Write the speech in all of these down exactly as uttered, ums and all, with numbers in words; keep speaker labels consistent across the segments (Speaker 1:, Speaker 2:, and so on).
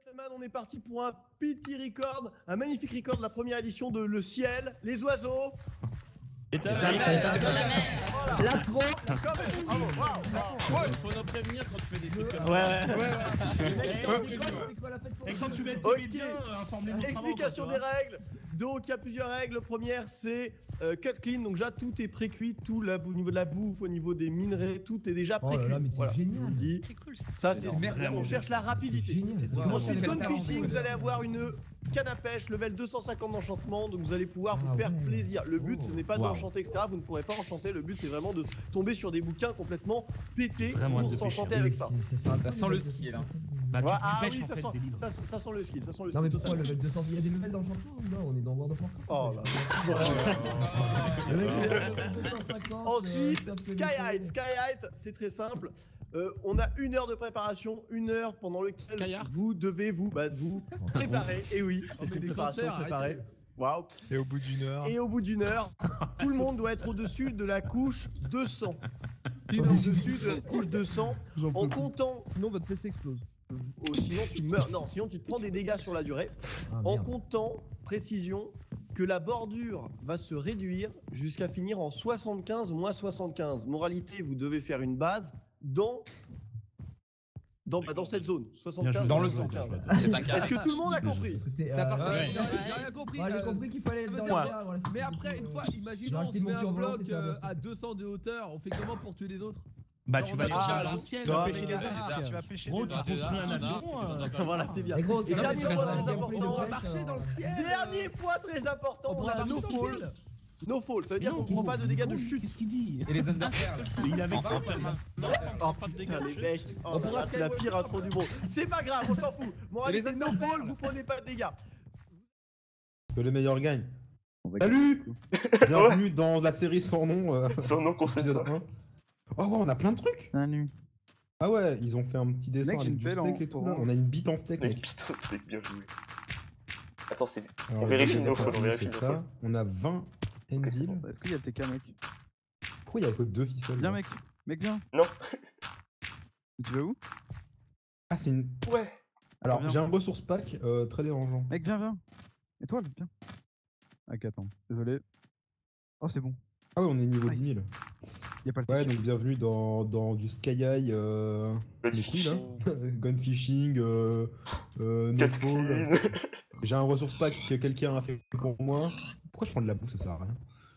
Speaker 1: gentlemen, on est parti pour un petit record, un magnifique record de la première édition de Le Ciel, les oiseaux.
Speaker 2: Et t'as
Speaker 1: la
Speaker 3: La trop.
Speaker 2: Il faut nous prévenir quand tu fais des trucs comme ça.
Speaker 3: Ouais, ouais.
Speaker 2: Et quand tu vas être
Speaker 1: Ok.
Speaker 2: comédien, informe-les-nous.
Speaker 1: Explication des règles. Donc il y a plusieurs règles. Première c'est euh, cut clean. Donc déjà tout est pré-cuit, tout là, au niveau de la bouffe, au niveau des minerais, tout est déjà
Speaker 3: Oh là
Speaker 1: pré-cuit.
Speaker 3: là, mais c'est
Speaker 1: voilà,
Speaker 3: génial.
Speaker 1: je vous le dis.
Speaker 4: C'est cool.
Speaker 1: Ça c'est
Speaker 2: vraiment
Speaker 1: on cherche la rapidité.
Speaker 3: Génial.
Speaker 1: Ensuite, Gone Fishing, vous allez avoir une canne à pêche, level deux cent cinquante d'enchantement, donc vous allez pouvoir vous
Speaker 3: Ah
Speaker 1: faire
Speaker 3: ouais.
Speaker 1: plaisir. Le but, ce n'est pas
Speaker 3: Wow.
Speaker 1: d'enchanter, et cetera. Vous ne pourrez pas enchanter, le but, c'est vraiment de tomber sur des bouquins complètement pétés
Speaker 3: Vraiment
Speaker 1: pour
Speaker 3: de
Speaker 1: s'enchanter
Speaker 3: pêcher.
Speaker 1: avec
Speaker 3: Et
Speaker 1: ça.
Speaker 3: c'est- ça sera pas
Speaker 4: sent
Speaker 3: le
Speaker 4: le
Speaker 3: level
Speaker 4: skill,
Speaker 3: deux cent cinquante.
Speaker 2: Bah, tu,
Speaker 1: Ouais,
Speaker 2: tu
Speaker 1: ah
Speaker 2: pêches
Speaker 1: oui,
Speaker 2: en
Speaker 1: ça
Speaker 2: fait
Speaker 1: sent,
Speaker 2: des livres.
Speaker 1: ça, ça sent le skill, ça sent le
Speaker 3: Non
Speaker 1: skill.
Speaker 3: mais pourquoi
Speaker 1: totalement.
Speaker 3: level deux cents? Il y a des levels d'enchantement ou non? On est dans World of Warcraft.
Speaker 1: Oh là.
Speaker 3: Le mec, level deux cent cinquante,
Speaker 1: Ensuite,
Speaker 3: euh, top
Speaker 1: Sky
Speaker 3: qualité.
Speaker 1: Height. Sky Height, c'est très simple. Euh, on a une heure de préparation, une heure pendant laquelle
Speaker 2: Sky Height.
Speaker 1: vous devez vous, bah, vous préparer. Et oui, c'est
Speaker 2: mais
Speaker 1: une
Speaker 2: des
Speaker 1: préparation
Speaker 2: concerts,
Speaker 1: préparée. Waouh.
Speaker 5: Et au bout d'une heure.
Speaker 1: Et au bout d'une heure, tout le monde doit être au-dessus de la couche deux cents. Au-dessus de la couche deux cents, en comptant.
Speaker 3: Sinon votre P C explose.
Speaker 1: Oh, sinon tu meurs. Non, sinon tu te prends des dégâts sur la durée.
Speaker 3: Ah,
Speaker 1: En
Speaker 3: merde.
Speaker 1: comptant, précision, que la bordure va se réduire jusqu'à finir en soixante-quinze moins soixante-quinze. Moralité, vous devez faire une base dans. Dans, bah, dans cette zone. soixante-quinze
Speaker 2: Dans le
Speaker 1: moins
Speaker 2: sang.
Speaker 1: soixante-quinze.
Speaker 4: C'est un
Speaker 1: Est-ce que tout le monde a compris?
Speaker 3: Écoutez,
Speaker 4: Ça
Speaker 3: euh,
Speaker 4: part-
Speaker 3: ouais.
Speaker 4: Ouais.
Speaker 6: J'ai rien compris.
Speaker 3: Ouais, j'ai
Speaker 6: euh,
Speaker 3: compris qu'il fallait être
Speaker 6: ça
Speaker 3: dans
Speaker 6: veut
Speaker 3: la
Speaker 6: dire-
Speaker 3: guerre, voilà, c'est
Speaker 6: Mais
Speaker 3: tout.
Speaker 6: après, une fois,
Speaker 3: J'ai
Speaker 6: imaginons on
Speaker 3: racheté
Speaker 6: se
Speaker 3: mon
Speaker 6: met un
Speaker 3: tir volant,
Speaker 6: bloc
Speaker 3: ça va
Speaker 6: euh,
Speaker 3: se
Speaker 6: à
Speaker 3: passer.
Speaker 6: deux cents de hauteur, on fait comment pour tuer les autres?
Speaker 2: Bah, tu vas aller
Speaker 6: Ah,
Speaker 2: chercher
Speaker 6: là.
Speaker 2: dans le ciel.
Speaker 5: Tu vas
Speaker 2: pêcher
Speaker 5: pêcher
Speaker 2: des
Speaker 5: des
Speaker 2: arbres.
Speaker 5: arbres, tu vas pêcher
Speaker 2: Gros,
Speaker 5: des
Speaker 2: tu
Speaker 5: arbres.
Speaker 2: construis un avion. euh,
Speaker 1: Voilà, t'es bien.
Speaker 3: Mais gros,
Speaker 1: Et
Speaker 3: c'est
Speaker 1: dernier
Speaker 3: pas
Speaker 1: point
Speaker 3: grave,
Speaker 1: très
Speaker 3: on gameplay
Speaker 1: important.
Speaker 3: de
Speaker 6: On va
Speaker 3: pêche,
Speaker 6: marcher dans le
Speaker 3: euh,
Speaker 6: ciel.
Speaker 1: Dernier point très important,
Speaker 6: On
Speaker 1: on
Speaker 6: pourra
Speaker 1: a
Speaker 6: marcher
Speaker 1: no
Speaker 6: dans le
Speaker 1: fall.
Speaker 6: ciel.
Speaker 1: No fall, ça veut dire
Speaker 2: Non,
Speaker 1: qu'on prend
Speaker 2: qu'est-ce
Speaker 1: pas de dégâts de chute.
Speaker 2: Qu'est-ce qu'il dit?
Speaker 4: Et les Undertale.
Speaker 2: Il avait pas
Speaker 1: Oh putain les mecs, oh là
Speaker 6: pourra
Speaker 1: là, c'est la pire intro du monde. C'est pas grave, on s'en fout. Moralité, no fall, vous prenez pas de dégâts.
Speaker 7: Que les meilleurs gagnent. Salut. Bienvenue dans la série sans nom. Euh,
Speaker 8: Sans nom qu'on sait
Speaker 7: épisode
Speaker 8: pas.
Speaker 7: un. Oh ouais, on a plein de trucs.
Speaker 9: Salut.
Speaker 7: Ah ouais, ils ont fait un petit dessin
Speaker 9: Mec, j'ai
Speaker 7: avec
Speaker 9: une
Speaker 7: du
Speaker 9: pelle
Speaker 7: steak
Speaker 9: en
Speaker 7: et tout là.
Speaker 9: orange.
Speaker 7: On a une bite en steak,
Speaker 8: Mais
Speaker 7: mec.
Speaker 8: putain, c'était bien joué. Attends, c'est.
Speaker 7: Alors,
Speaker 8: on vérifie
Speaker 7: le
Speaker 8: le no-fall, on
Speaker 7: c'est
Speaker 8: vérifie le
Speaker 7: ça.
Speaker 8: no-fall.
Speaker 7: On a vingt
Speaker 8: Ok, c'est
Speaker 7: Envil.
Speaker 8: bon.
Speaker 9: Est-ce qu'il y a le T K, mec?
Speaker 7: Pourquoi il y a que deux ficelles
Speaker 9: Viens,
Speaker 7: là
Speaker 9: mec. Mec, viens.
Speaker 8: Non.
Speaker 9: Tu vas où?
Speaker 7: Ah, c'est une.
Speaker 8: Ouais.
Speaker 7: Alors,
Speaker 9: Viens.
Speaker 7: j'ai un ressource pack euh, très dérangeant.
Speaker 9: Mec, viens, viens. Étoile, viens. Ok, attends. Désolé. Oh, c'est bon.
Speaker 7: Ah ouais, on est niveau
Speaker 9: Nice.
Speaker 7: dix mille.
Speaker 9: Y a pas le
Speaker 7: Ouais,
Speaker 9: T K.
Speaker 7: donc bienvenue dans, dans du Sky High. Euh...
Speaker 8: Gun
Speaker 7: les couilles, là.
Speaker 8: fishing.
Speaker 7: Gun fishing, euh, euh,
Speaker 8: Cut
Speaker 7: Nightfall.
Speaker 8: clean.
Speaker 7: J'ai un ressource pack que quelqu'un a fait pour moi. Pourquoi je prends de la boue, ça sert à rien.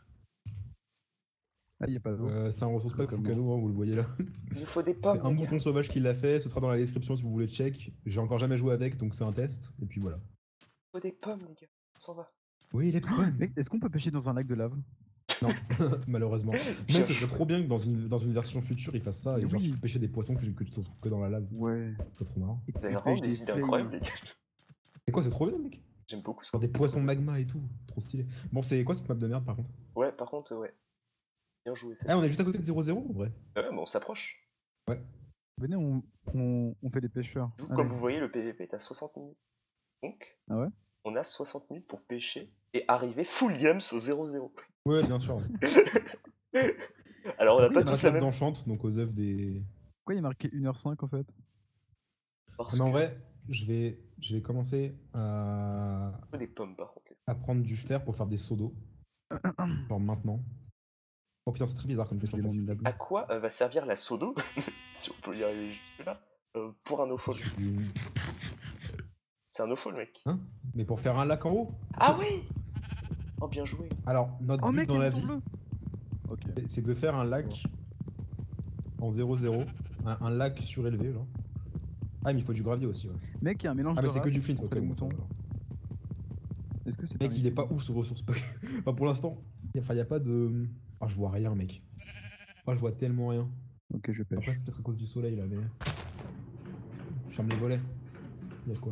Speaker 9: Ah, y a pas d'eau.
Speaker 7: Euh, c'est un ressource pack
Speaker 9: Comme
Speaker 7: Fukano, hein, vous le voyez là.
Speaker 8: Il nous faut des
Speaker 7: C'est
Speaker 8: pommes.
Speaker 7: un
Speaker 8: les gars.
Speaker 7: mouton sauvage qui l'a fait, ce sera dans la description si vous voulez check. J'ai encore jamais joué avec, donc c'est un test. Et puis voilà.
Speaker 8: Il faut des pommes, les gars. On s'en va.
Speaker 7: Oui, les pommes.
Speaker 9: Mec, est-ce qu'on peut pêcher dans un lac de lave?
Speaker 7: Non, malheureusement. Même ce serait trop bien que dans une, dans une version future ils fassent ça et
Speaker 9: Mais
Speaker 7: genre
Speaker 9: oui.
Speaker 7: tu peux pêcher des poissons que, que tu te retrouves que dans la lave.
Speaker 9: Ouais.
Speaker 7: C'est trop marrant.
Speaker 8: Vous avez vraiment des idées incroyables, les gars.
Speaker 7: Et quoi, c'est trop bien, mec?
Speaker 8: J'aime beaucoup ça.
Speaker 7: Genre des poissons magma et tout, trop stylé. Bon, c'est quoi cette map de merde par contre?
Speaker 8: Ouais, par contre, ouais. Bien joué, ça.
Speaker 7: Ah, on est juste à côté de zéro zéro en vrai.
Speaker 8: Ouais, mais on s'approche.
Speaker 9: Venez, on, on, on fait des pêcheurs.
Speaker 8: Du coup,
Speaker 9: Allez.
Speaker 8: comme vous voyez, le P V P est à soixante minutes. Donc,
Speaker 9: Ah ouais?
Speaker 8: on a soixante minutes pour pêcher et arriver full diams au zéro zéro.
Speaker 7: Ouais, bien sûr.
Speaker 8: Alors, on n'a
Speaker 7: Oui,
Speaker 8: pas
Speaker 7: il y a
Speaker 8: tous
Speaker 7: un
Speaker 8: la
Speaker 7: table
Speaker 8: même.
Speaker 7: d'enchante, donc aux œuvres des.
Speaker 9: Pourquoi il y a marqué une heure cinq en fait?
Speaker 8: Parce
Speaker 7: Mais en
Speaker 8: que
Speaker 7: vrai, je vais, je vais commencer à...
Speaker 8: il faut des pommes, par contre.
Speaker 7: à prendre du fer pour faire des seaux d'eau. Genre maintenant. Oh putain, c'est très bizarre comme question.
Speaker 9: J'ai mis de la boue.
Speaker 8: À quoi euh, va servir la sodo, si on peut y arriver jusque-là, euh, pour un no-fall? C'est un no-fall, mec.
Speaker 7: Hein? Mais pour faire un lac en haut?
Speaker 8: Ah oui. Oh, bien joué.
Speaker 7: Alors, notre
Speaker 9: Oh
Speaker 7: but
Speaker 9: mec,
Speaker 7: dans
Speaker 9: il y a
Speaker 7: la
Speaker 9: le
Speaker 7: vie,
Speaker 9: bleu. Ok.
Speaker 7: c'est- c'est de faire un lac en zéro zéro. Un, un lac surélevé, genre. Ah, mais il faut du gravier aussi, ouais.
Speaker 9: Mec, il y a un mélange
Speaker 7: Ah,
Speaker 9: de
Speaker 7: mais c'est que
Speaker 9: races
Speaker 7: du flint,
Speaker 9: entre
Speaker 7: ok.
Speaker 9: les
Speaker 7: bon, ça
Speaker 9: moutons.
Speaker 7: va, alors.
Speaker 9: Est-ce que c'est
Speaker 7: Mec,
Speaker 9: permis
Speaker 7: il est pas ouf ce ressource pack. Enfin, pour l'instant, enfin, y a pas de. Ah, je vois rien, mec. Ah, je vois tellement rien.
Speaker 9: Ok, je pêche.
Speaker 7: Après, c'est peut-être à cause du soleil là, mais. Je ferme les volets. Y'a quoi?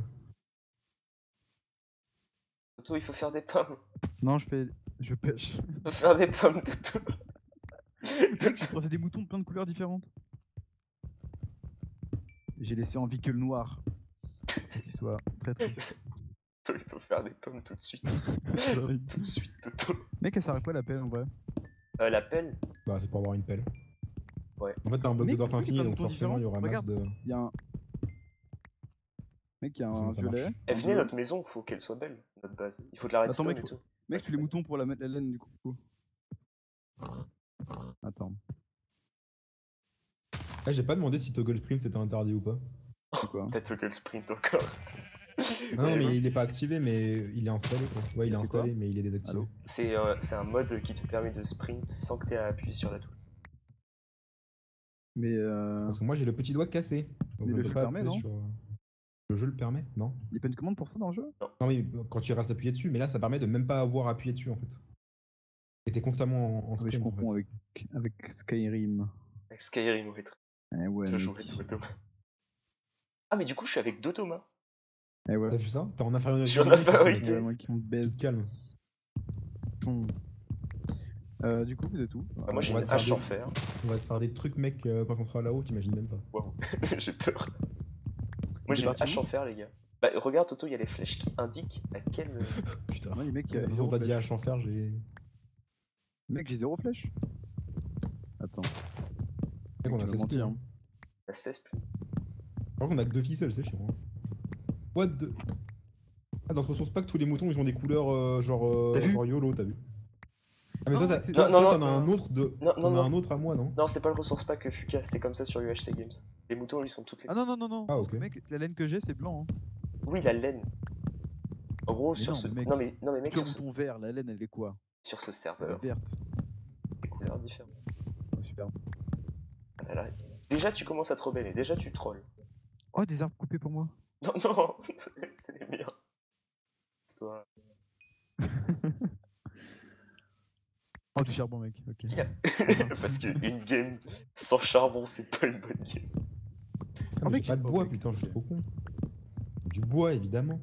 Speaker 8: Toto, il faut faire des pommes.
Speaker 9: Non, je fais. Je pêche.
Speaker 8: Il faut faire des pommes, Toto.
Speaker 9: Mec, j'ai croisé des moutons de plein de couleurs différentes. J'ai laissé en vie que le noir. Pour qu'il soit très triste.
Speaker 8: Toto, il faut faire des pommes tout de suite. Tout de suite, Toto.
Speaker 9: Mec, elle sert à quoi la pelle en vrai?
Speaker 8: Euh, la pelle.
Speaker 7: Bah, c'est pour avoir une pelle.
Speaker 8: Ouais.
Speaker 7: En fait, t'as un bloc de
Speaker 9: Mec,
Speaker 7: dirt
Speaker 9: pourquoi il y a
Speaker 7: infini,
Speaker 9: plein de
Speaker 7: donc
Speaker 9: moutons
Speaker 7: forcément, il y aura masse
Speaker 9: différents
Speaker 7: de.
Speaker 9: Il y a un. Mec, il y a
Speaker 7: Ça,
Speaker 9: un
Speaker 7: ça
Speaker 9: violet.
Speaker 7: marche.
Speaker 8: Eh,
Speaker 9: un
Speaker 8: venez,
Speaker 9: bleu.
Speaker 8: notre maison, faut qu'elle soit belle, notre base. Il faut de la
Speaker 9: Attends,
Speaker 8: redstone
Speaker 9: mec,
Speaker 8: et
Speaker 9: faut-
Speaker 8: tout.
Speaker 9: Mec, tu les moutons pour la mettre la laine du coup. Attends,
Speaker 7: Ah, j'ai pas demandé si Toggle Sprint c'était interdit ou pas.
Speaker 9: c'est quoi?
Speaker 8: T'as toggle sprint encore.
Speaker 7: Non, non,
Speaker 8: Ouais,
Speaker 7: mais il est pas activé, mais il est installé quoi. Ouais, il est
Speaker 9: C'est
Speaker 7: installé,
Speaker 9: quoi
Speaker 7: mais il est désactivé.
Speaker 9: Allô?
Speaker 8: C'est euh, c'est un mode qui te permet de sprint sans que t'aies à appuyer sur la touche.
Speaker 9: Mais euh.
Speaker 7: Parce que moi j'ai le petit doigt cassé. Donc
Speaker 9: Mais
Speaker 7: je
Speaker 9: le
Speaker 7: peux
Speaker 9: jeu
Speaker 7: pas
Speaker 9: permet,
Speaker 7: appuyer
Speaker 9: non
Speaker 7: sur- Le jeu le permet, non?
Speaker 9: Il y a pas une commande pour ça dans le jeu?
Speaker 7: Non, mais quand tu restes appuyé dessus, mais là ça permet de même pas avoir appuyé dessus en fait. Et t'es constamment en, en
Speaker 9: Ah oui, je
Speaker 7: sprint en
Speaker 9: confonds
Speaker 7: fait.
Speaker 9: avec, avec Skyrim.
Speaker 8: Avec Skyrim, ouais.
Speaker 9: Eh ouais.
Speaker 8: Je
Speaker 9: mec.
Speaker 8: jouerai toi, Thomas. Ah, mais du coup, je suis avec deux Thomas.
Speaker 9: Eh ouais.
Speaker 7: T'as vu ça? T'es en infériorité.
Speaker 8: Je suis en
Speaker 7: numérique,
Speaker 8: infériorité.
Speaker 7: c'est-
Speaker 9: Ouais, moi qui me baise.
Speaker 7: Tu te calmes.
Speaker 9: Euh, du coup, vous êtes où?
Speaker 8: Bah, moi, j'ai
Speaker 7: on va
Speaker 8: une
Speaker 7: te faire
Speaker 8: hache
Speaker 7: des-
Speaker 8: en fer.
Speaker 7: On va te faire des trucs mec euh, quand on sera là-haut, t'imagines même pas.
Speaker 8: Waouh, j'ai peur. Moi,
Speaker 9: T'es
Speaker 8: j'ai une
Speaker 9: parti
Speaker 8: hache
Speaker 9: où
Speaker 8: en fer, les gars. Bah, regarde, Toto, il y a les flèches qui indiquent à quel.
Speaker 7: Putain.
Speaker 9: Non, les mecs, il y a
Speaker 7: Ils ont
Speaker 9: zéro
Speaker 7: pas dit
Speaker 9: flèche.
Speaker 7: hache en fer, j'ai.
Speaker 9: Mec, j'ai zéro flèche. Attends.
Speaker 7: Mec, on
Speaker 9: tu
Speaker 7: a
Speaker 9: vas
Speaker 7: seize
Speaker 9: mentir,
Speaker 7: points.
Speaker 9: hein.
Speaker 8: La seize plus.
Speaker 7: Par contre, on a que deux ficelles, c'est chiant. Hein. What the... Ah, dans ce ressource pack, tous les moutons ils ont des couleurs euh, genre, euh,
Speaker 9: T'as vu
Speaker 7: genre YOLO, t'as vu? Ah, mais
Speaker 9: Non,
Speaker 7: toi, t'as-
Speaker 9: mec, c'est-
Speaker 7: toi,
Speaker 8: Non,
Speaker 7: toi,
Speaker 8: non,
Speaker 7: t'en as
Speaker 8: non.
Speaker 7: un autre de.
Speaker 8: Non,
Speaker 7: T'en
Speaker 8: non,
Speaker 7: as
Speaker 8: non.
Speaker 7: un autre à moi, non?
Speaker 8: Non, c'est pas le ressource pack Fuka, c'est comme ça sur U H C Games. Les moutons, ils sont toutes les.
Speaker 9: Ah non, non, non, non.
Speaker 7: Ah,
Speaker 9: parce
Speaker 7: ok.
Speaker 9: que, mec, la laine que j'ai, c'est blanc. Hein.
Speaker 8: Oui, la laine. En gros,
Speaker 9: Mais
Speaker 8: sur
Speaker 9: non,
Speaker 8: ce.
Speaker 9: mais mec,
Speaker 8: Non, mais, non, mais mec,
Speaker 9: Tu
Speaker 8: sur
Speaker 9: as
Speaker 8: ce,
Speaker 9: ton vert, la laine, elle est quoi?
Speaker 8: sur ce
Speaker 9: Elle est
Speaker 8: serveur,
Speaker 9: verte.
Speaker 8: des couleurs différentes.
Speaker 9: Oh, super.
Speaker 8: Ah là là. Déjà, tu commences à te rebeller. Déjà, tu trolls.
Speaker 9: Oh, des arbres coupés pour moi.
Speaker 8: Non, non, c'est les miens. C'est toi.
Speaker 9: Oh, du charbon, mec. Ok.
Speaker 8: Parce qu'une game sans charbon, c'est pas une bonne game.
Speaker 7: Ah, mais
Speaker 9: mec,
Speaker 7: j'ai pas de
Speaker 9: j'ai-
Speaker 7: bois,
Speaker 9: ok.
Speaker 7: putain, je suis trop con. Du bois, évidemment.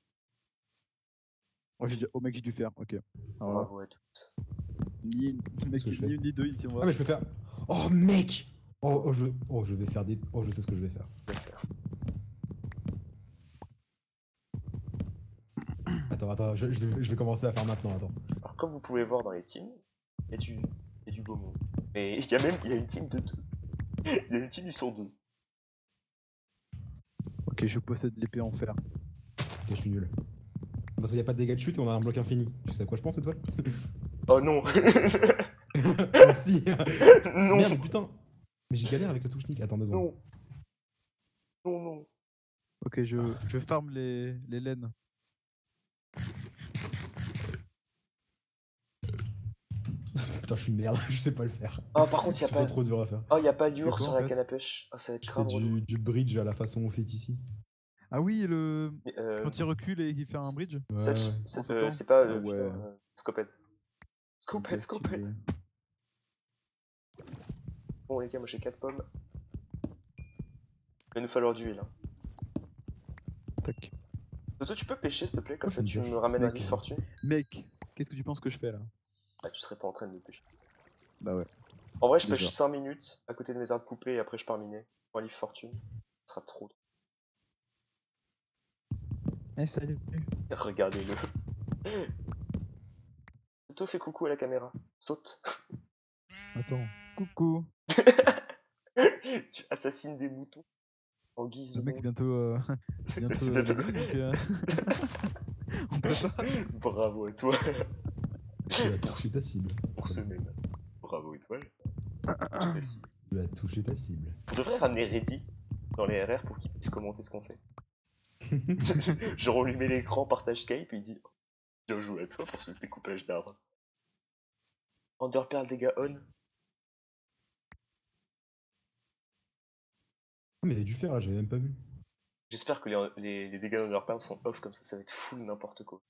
Speaker 9: Oh, j'ai déjà- oh, mec, j'ai dû faire. Ok. Alors là,
Speaker 8: Bravo à tous.
Speaker 9: ni, mec,
Speaker 7: que je
Speaker 9: ni
Speaker 7: fais.
Speaker 9: une ni deux ici, on va.
Speaker 7: Ah, mais je peux faire. Oh, mec! Oh, oh, je... oh, je vais faire des. Oh, je sais ce que je vais faire.
Speaker 8: Je vais le faire.
Speaker 7: Attends, attends, je, je vais, je vais commencer à faire maintenant, attends.
Speaker 8: Alors, comme vous pouvez voir dans les teams, il y a du, il y a du beau monde. Mais il y a même il y a une team de deux. Il y a une team, ils sont deux.
Speaker 9: Ok, je possède l'épée en fer.
Speaker 7: Ok, je suis nul. Parce qu'il n'y a pas de dégâts de chute et on a un bloc infini. Tu sais à quoi je pense, étoile?
Speaker 8: Oh non.
Speaker 7: Ah, si!
Speaker 8: Non.
Speaker 7: Merde, putain! Mais j'ai galère avec la touche nique. Attends deux secondes.
Speaker 8: Non. Non, non.
Speaker 9: Ok, je, je farm les, les laines.
Speaker 7: Putain, je suis une merde, je sais pas le faire.
Speaker 8: Ah, par contre, il y a
Speaker 7: C'est
Speaker 8: pas.
Speaker 7: trop dur à faire.
Speaker 8: Oh, il y a pas
Speaker 9: C'est
Speaker 8: d'ours
Speaker 9: quoi,
Speaker 8: sur
Speaker 9: en
Speaker 8: la
Speaker 9: fait
Speaker 8: canne à pêche. Ah, ça va être
Speaker 7: Je fais
Speaker 8: grave relou.
Speaker 7: du, du bridge à la façon on fait ici.
Speaker 9: Ah oui, le.
Speaker 8: Mais, euh,
Speaker 9: Quand il recule et qu'il fait un bridge.
Speaker 7: Ouais,
Speaker 8: ça,
Speaker 7: ouais.
Speaker 8: c'est
Speaker 9: En
Speaker 8: euh,
Speaker 9: sautant.
Speaker 8: c'est pas. euh,
Speaker 9: Ah ouais.
Speaker 8: putain, euh, Scoped. Scoped,
Speaker 9: Ok,
Speaker 8: Scoped.
Speaker 9: stylé.
Speaker 8: Bon, les gars, moi j'ai quatre pommes. Il va nous falloir du huile. Hein.
Speaker 9: Tac.
Speaker 8: Toto, tu peux pêcher s'il te plaît, comme
Speaker 7: Moi,
Speaker 8: ça
Speaker 7: ça me
Speaker 8: tu
Speaker 7: pêche.
Speaker 8: me ramènes à
Speaker 9: Mec.
Speaker 8: vie fortune.
Speaker 9: Mec, qu'est-ce que tu penses que je fais là?
Speaker 8: Bah, tu serais pas en train de me pêcher.
Speaker 9: Bah ouais.
Speaker 8: En vrai, je
Speaker 9: Déjà.
Speaker 8: pêche cinq minutes à côté de mes arbres coupés et après je pars miner. Pour un livre fortune. Ce sera trop.
Speaker 9: Eh, salut.
Speaker 8: Regardez-le. Toto, fais coucou à la caméra. Saute.
Speaker 9: Attends. Coucou.
Speaker 8: Tu assassines des moutons en guise
Speaker 9: Le
Speaker 8: de
Speaker 9: mec, c'est
Speaker 8: monde.
Speaker 9: bientôt. Euh... bientôt.
Speaker 8: C'est
Speaker 9: euh,
Speaker 8: bientôt-
Speaker 9: la nuit, donc, euh, On prépare.
Speaker 8: Bravo à toi
Speaker 7: Tu vas toucher ta cible.
Speaker 8: pour ce même. Bravo étoile. Je décide.
Speaker 7: Tu vas toucher ta cible.
Speaker 8: On devrait ramener Reddy dans les R R pour qu'il puisse commenter ce qu'on fait. Genre on lui met l'écran, partage Skype et il dit bien joué à toi pour ce découpage d'arbres. Underpearl dégâts on.
Speaker 7: Ah, mais il y a du fer là, j'avais même pas vu.
Speaker 8: J'espère que les, les, les dégâts d'Underpearl sont off comme ça, ça va être full n'importe quoi.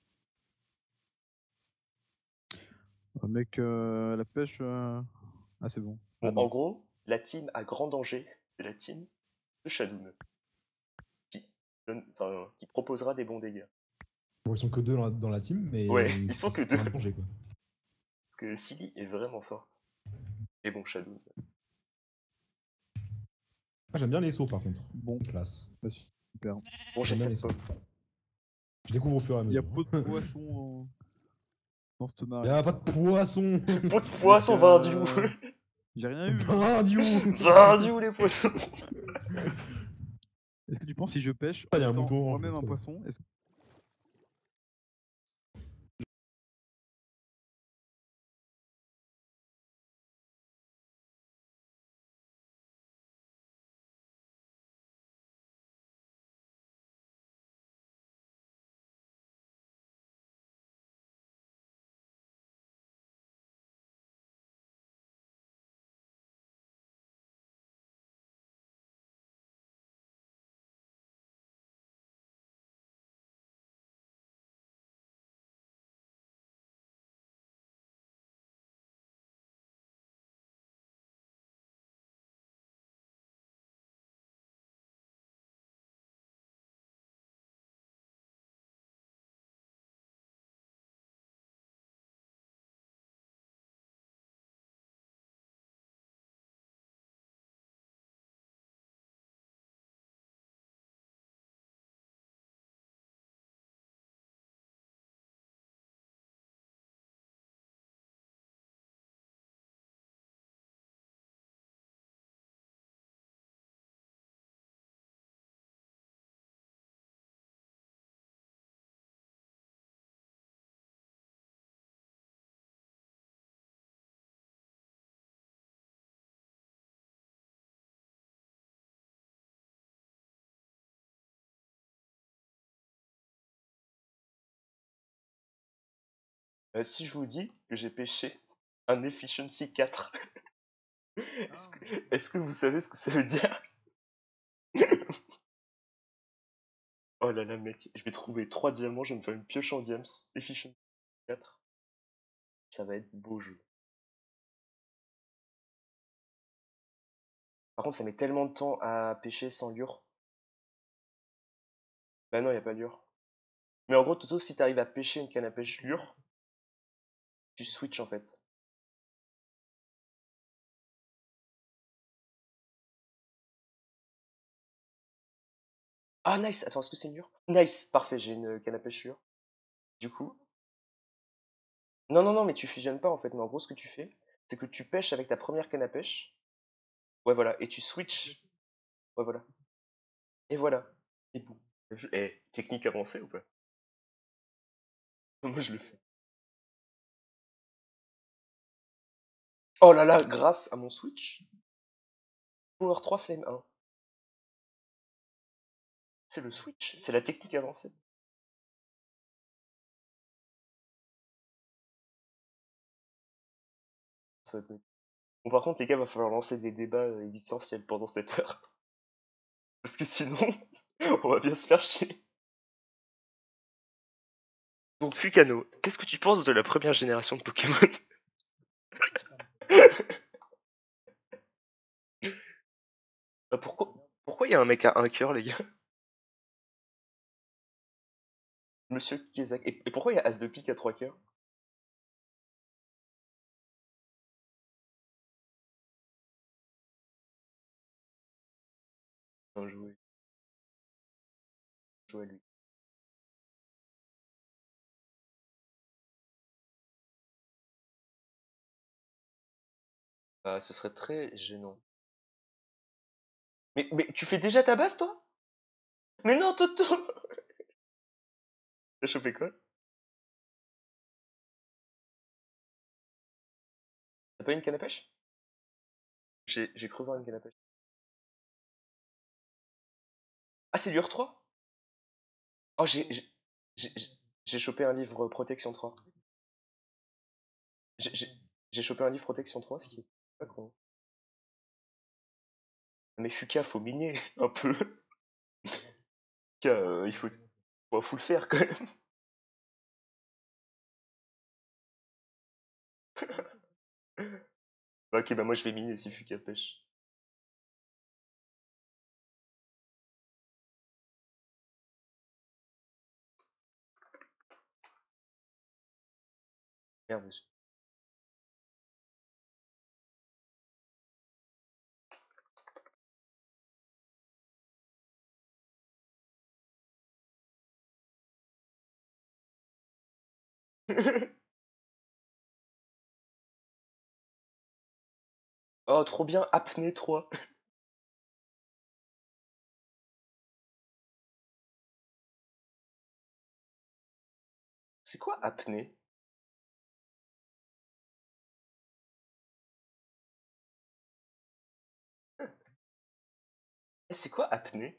Speaker 9: Oh, mec, euh, la pêche. euh, Ah, c'est bon.
Speaker 8: Bon,
Speaker 9: Ah, non.
Speaker 8: en gros, la team à grand danger, c'est la team de Shadoun. Qui, donne, enfin, qui proposera des bons dégâts.
Speaker 7: Bon, ils sont que deux dans la, dans la team, mais.
Speaker 8: Ouais, ils sont que deux.
Speaker 7: un danger, quoi.
Speaker 8: Parce que Silly est vraiment forte. Et bon, Shadoun.
Speaker 7: Ah, j'aime bien les sauts par contre.
Speaker 9: Bon,
Speaker 7: Classe.
Speaker 9: bah, super.
Speaker 8: Bon, j'ai
Speaker 7: J'aime bien
Speaker 8: cette
Speaker 7: les
Speaker 8: pomme.
Speaker 7: Je découvre au fur et à
Speaker 9: Il y a
Speaker 7: mesure.
Speaker 9: peu de poissons en- dans ce tonneau.
Speaker 7: Il y a pas de poisson.
Speaker 8: Pot de poisson,
Speaker 9: Euh,
Speaker 8: Vindiou.
Speaker 9: J'ai rien eu.
Speaker 7: Vindiou.
Speaker 8: Vindiou les poissons.
Speaker 9: Est-ce que tu penses si je pêche
Speaker 7: Ah, il y a un
Speaker 9: en étant
Speaker 7: mouton orange,
Speaker 9: moi-même un
Speaker 7: donc, euh.
Speaker 9: poisson, est-ce que
Speaker 8: Euh, si je vous dis que j'ai pêché un Efficiency quatre, est-ce que, est-ce que vous savez ce que ça veut dire? Oh là là, mec, je vais trouver trois diamants, je vais me faire une pioche en diams. Efficiency quatre. Ça va être beau jeu. Par contre, ça met tellement de temps à pêcher sans lure. Bah non, y a pas lure. Mais en gros, Toto, si t'arrives à pêcher une canne à pêche lure, tu switch en fait. Ah nice, attends, est-ce que c'est une lure? Nice, parfait, j'ai une canne à pêche lure. Du coup... Non, non, non, mais tu fusionnes pas en fait, mais en gros, ce que tu fais, c'est que tu pêches avec ta première canne à pêche. Ouais, voilà, et tu switch. Ouais, voilà. Et voilà. Et boum. Eh, technique avancée ou pas? Moi, je le fais. Oh là là, grâce à mon switch, Power trois Flame un. C'est le switch, c'est la technique avancée. Ça va être... Bon, par contre, les gars, va falloir lancer des débats euh, existentiels pendant cette heure. Parce que sinon, on va bien se faire chier. Donc, Fukano, qu'est-ce que tu penses de la première génération de Pokémon? Bah, pourquoi pourquoi il y a un mec à un cœur, les gars? Monsieur Kezak. Et, et pourquoi il y a As de pique à trois cœurs? Bien joué. Bien joué à lui. Bah, ce serait très gênant. Mais, mais tu fais déjà ta base, toi? Mais non, Toto! T'as chopé quoi? T'as pas eu une canne à pêche? J'ai j'ai cru voir une canne à pêche. Ah, c'est l'U R trois? Oh, j'ai j'ai- j'ai- j'ai chopé un livre Protection trois. J'ai j'ai- j'ai chopé un livre Protection trois, ce qui est pas con. Mais Fuka, faut miner un peu. Fuka, euh, il faut... Faut, faut le faire quand même. Bah, ok, bah moi je vais miner si Fuka pêche. Merde. je- Oh, trop bien, apnée trois. C'est quoi apnée? Eh, c'est quoi apnée?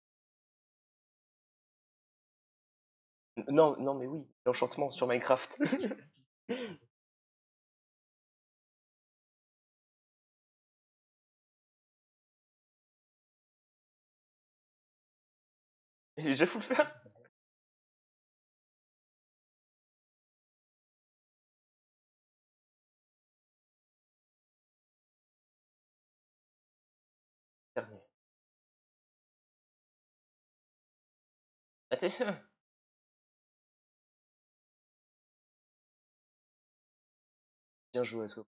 Speaker 8: Non, non, mais oui, l'enchantement sur Minecraft. Il est déjà fou le faire? Dernier. Attends. Bien joué à toi.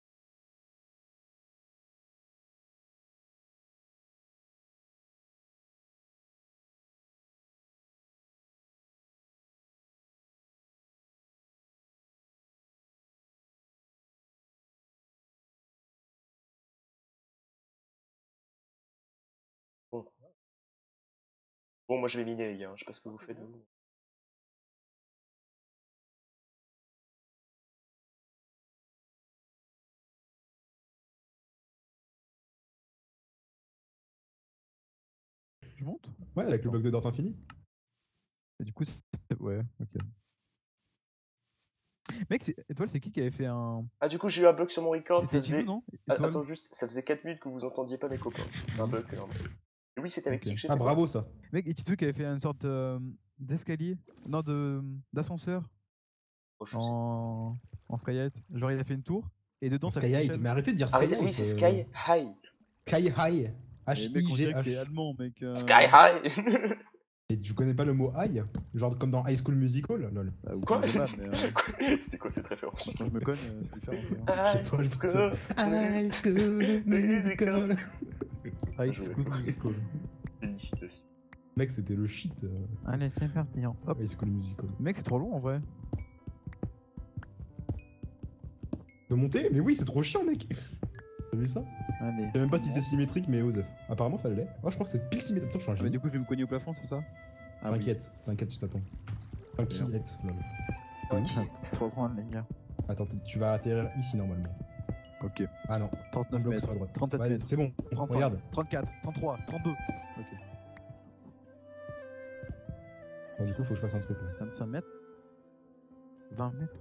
Speaker 8: Bon. Bon, moi je vais miner les gars, je sais pas ce que vous faites vous.
Speaker 9: Je monte?
Speaker 7: Ouais, avec le bloc de Dort infini.
Speaker 9: Et du coup, c'est- ouais, ok. Mec, c'est- Étoile, c'est qui qui avait fait un.
Speaker 8: Ah, du coup, j'ai eu un bug sur mon record. Ça
Speaker 9: C'était
Speaker 8: faisait...
Speaker 9: Tito, non?
Speaker 8: Ah,
Speaker 9: Étoile.
Speaker 8: attends, juste, ça faisait quatre minutes que vous entendiez pas mes copains. Un bug, c'est normal. Et oui, c'était avec
Speaker 9: Ok.
Speaker 8: qui que j'ai
Speaker 7: Ah,
Speaker 8: fait
Speaker 7: bravo ça.
Speaker 9: Mec, et Tito qui avait fait une sorte euh, d'escalier. Non, de d'ascenseur.
Speaker 8: Oh, je sais.
Speaker 9: En. En Skylight. Genre, il a fait une tour. Et dedans, t'as fait une
Speaker 7: Sky Height,
Speaker 9: chaîne.
Speaker 7: mais arrêtez de dire Sky
Speaker 8: Arrêtez,
Speaker 7: Height.
Speaker 8: oui, c'est
Speaker 7: euh,
Speaker 8: Sky High.
Speaker 7: Sky High.
Speaker 9: Mais mec, on dirait que c'est
Speaker 7: H-I-G-H.
Speaker 9: allemand, mec. euh.
Speaker 8: Sky High.
Speaker 7: Et tu connais pas le mot high? Genre comme dans High School Musical? Lol.
Speaker 9: Bah, vous
Speaker 8: Quoi?
Speaker 9: connaissez pas, mais. euh,
Speaker 8: C'était quoi cette référence?
Speaker 9: Quand je me cogne, euh, c'est différent. tu vois.
Speaker 8: Ah,
Speaker 7: Je sais pas,
Speaker 8: let's
Speaker 7: je
Speaker 8: go.
Speaker 7: High School Musical.
Speaker 9: High
Speaker 8: joué,
Speaker 9: School
Speaker 8: toi.
Speaker 9: Musical.
Speaker 8: Félicitations.
Speaker 7: Mec, c'était le shit. euh,
Speaker 9: Allez, c'est parti. hein. Hop.
Speaker 7: High School Musical.
Speaker 9: Mec, c'est trop long en vrai.
Speaker 7: De monter? Mais oui, c'est trop chiant, mec. T'as vu ça?
Speaker 9: Allez.
Speaker 7: Je sais même pas si c'est symétrique, mais Osef. Apparemment, ça l'est. Oh, je crois que c'est pile symétrique. Putain, je suis un
Speaker 9: Ah, mais
Speaker 7: génie.
Speaker 9: du coup, je vais me cogner au plafond, c'est ça? Ah oui.
Speaker 7: T'inquiète, t'inquiète, je t'attends. T'inquiète. lol.
Speaker 8: Tranquille.
Speaker 9: C'est trop loin, les gars.
Speaker 7: Attends, tu vas atterrir ici normalement.
Speaker 9: Ok.
Speaker 7: Ah non,
Speaker 9: trente-neuf
Speaker 7: bloc
Speaker 9: mètres.
Speaker 7: sur la droite.
Speaker 9: trente-sept
Speaker 7: Ouais,
Speaker 9: mètres.
Speaker 7: c'est bon,
Speaker 9: trente-cinq,
Speaker 7: regarde.
Speaker 9: trente-quatre, trente-trois, trente-deux. Ok.
Speaker 7: Bon, du coup, faut que je fasse un truc là.
Speaker 9: vingt-cinq mètres. vingt mètres.